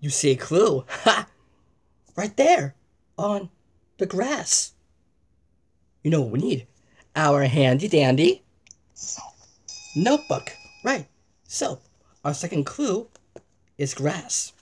You see a clue. Ha! Right there. On the grass. You know what we need? Our handy dandy notebook. Right. So, our second clue is grass.